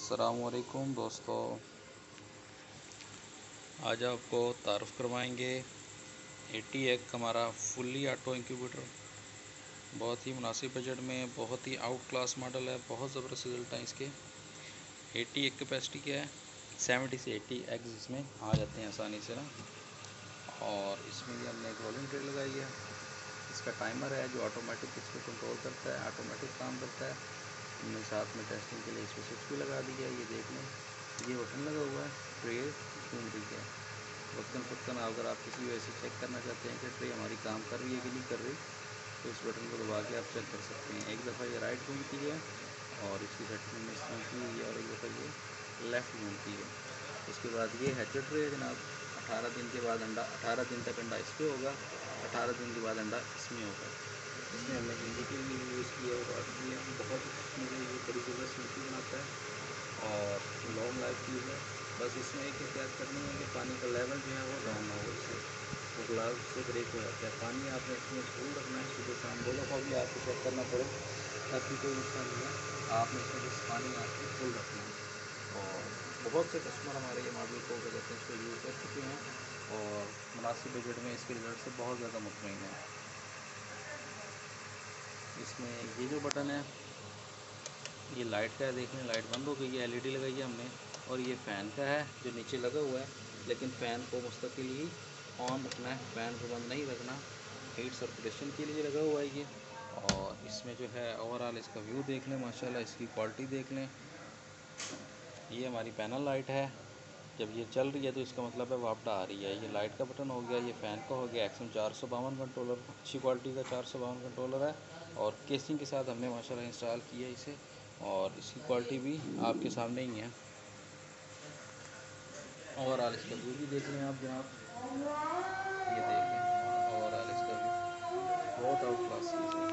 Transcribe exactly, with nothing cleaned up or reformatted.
अस्सलामुअलैकुम दोस्तों, आज आपको तारुफ़ करवाएंगे एटी एक हमारा फुल्ली ऑटो इंक्यूबेटर। बहुत ही मुनासिब बजट में, बहुत ही आउट क्लास मॉडल है, बहुत ज़बरदस्त रिज़ल्ट है इसके। एटी एक कैपेसिटी क्या है, सेवेंटी से एटी एग्स इसमें आ जाते हैं आसानी से ना। और इसमें भी हमने एक रोलिंग ट्रे लगाई है। इसका टाइमर है जो ऑटोमेटिक इसको कंट्रोल करता है, ऑटोमेटिक काम करता है। हमने साथ में टेस्टिंग के लिए इस पर स्विच भी लगा दी है। ये देख लें, ये बटन लगा हुआ है, ट्रे घूम रही है। वक्तन फ़क्तन अगर आप किसी वजह से चेक करना चाहते हैं कि ट्रे हमारी काम कर रही है कि नहीं कर रही, तो इस बटन को दबा के आप चेक कर सकते हैं। एक दफ़ा ये राइट घूमती है और इसकी सेटिंग में इस तरह की हुई है, और एक दफ़ा ये लेफ़्ट घूमती है। उसके बाद ये हैचर ट्रे है जनाब। अठारह दिन के बाद अंडा, अठारह दिन तक अंडा इस पर होगा, अठारह दिन के बाद अंडा इसमें होगा। इसमें हमने हिंदी के लिए यूज़ किया है, और ये बहुत मुझे ये बड़ी ज़बरदस्त मिट्टी बनाता है और लॉन्ग लाइफ चीज़ है। बस इसमें एक एहतियात करनी है कि पानी का लेवल जो है वो डाउन ना हो, इससे वो ग्लास से ब्रेक हो जाता है। पानी आपने इसमें फुल रखना है, सुबह शाम दो दफ़ा भी आपको चेक करना पड़े ताकि कोई नुकसान नहीं है। आपने इसमें बस पानी आपको फुल रखना है। और बहुत से कस्टमर हमारे ये मॉडल को क्या कहते हैं इसको यूज़ कर चुके हैं और मुनासिब बजट में इसके रिज़ल्ट से बहुत ज़्यादा मुतमईन है। इसमें ये जो बटन है ये लाइट का है, देख लें लाइट बंद हो गई है, एलईडी लगाई है हमने। और ये फ़ैन का है जो नीचे लगा हुआ है, लेकिन फ़ैन को मुस्तकिल ही ऑन रखना है, फ़ैन को बंद नहीं रखना। हीट सर्कुलेशन के लिए लगा हुआ है ये। और इसमें जो है ओवरऑल इसका व्यू देख लें, माशाल्लाह इसकी क्वालिटी देख लें। ये हमारी पैनल लाइट है, जब ये चल रही है तो इसका मतलब है वापडा आ रही है। ये लाइट का बटन हो गया, ये फ़ैन का हो गया। एक्सएम चार सौ बावन कंट्रोलर, अच्छी क्वालिटी का चार सौ बावन कंट्रोलर है और केसिंग के साथ हमने माशाल्लाह इंस्टॉल किया इसे। और इसकी क्वालिटी भी आपके सामने ही है। ओवरऑल इसका व्यू भी देख लें आप जनाब, ये देखें ओवरऑल इसका व्यू बहुत आउट क्लास चीज़ है।